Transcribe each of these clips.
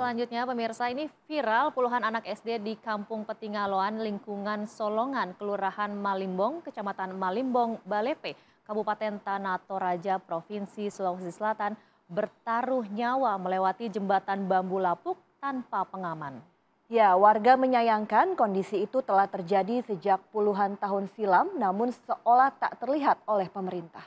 selanjutnya pemirsa, ini viral puluhan anak SD di Kampung Petingaloan, lingkungan Solongan, Kelurahan Malimbong, Kecamatan Malimbong, Balepe, Kabupaten Tanah Toraja, Provinsi Sulawesi Selatan bertaruh nyawa melewati jembatan bambu lapuk tanpa pengaman. Ya, warga menyayangkan kondisi itu telah terjadi sejak puluhan tahun silam, namun seolah tak terlihat oleh pemerintah.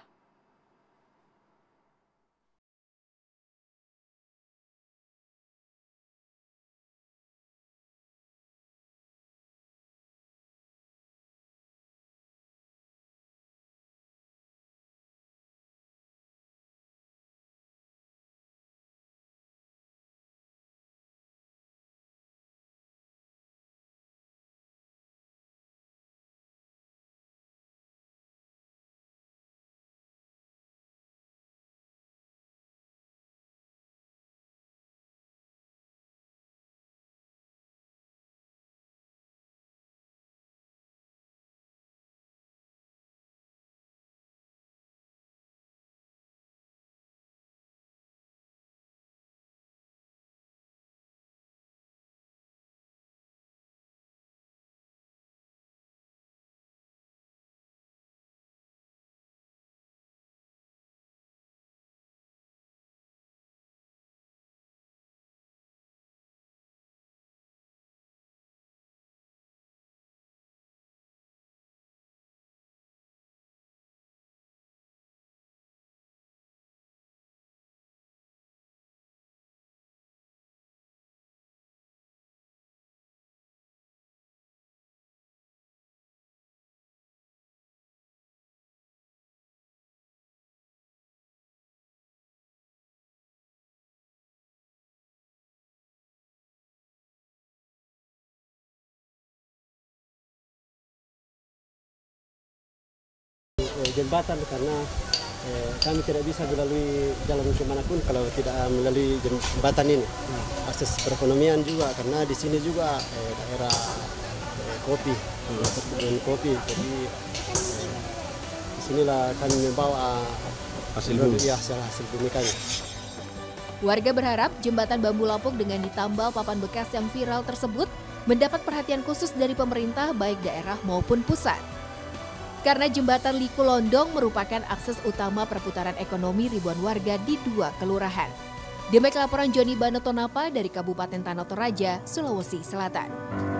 Jembatan karena kami tidak bisa melalui jalan kemanapun kalau tidak melalui jembatan ini. Akses perekonomian juga karena di sini juga daerah kopi, perkebunan kopi. Jadi disinilah kami membawa hasil bumi kami. Warga berharap jembatan bambu lapuk dengan ditambal papan bekas yang viral tersebut mendapat perhatian khusus dari pemerintah baik daerah maupun pusat. Karena jembatan Liku Londong merupakan akses utama perputaran ekonomi ribuan warga di dua kelurahan. Demikian laporan Joni Banotonapa dari Kabupaten Tanah Toraja, Sulawesi Selatan.